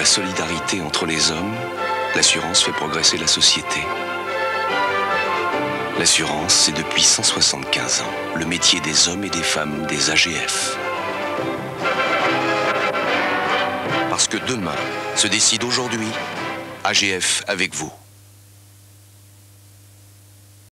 la solidarité entre les hommes, l'assurance fait progresser la société. L'assurance, c'est depuis 175 ans le métier des hommes et des femmes des AGF. Parce que demain se décide aujourd'hui, AGF avec vous.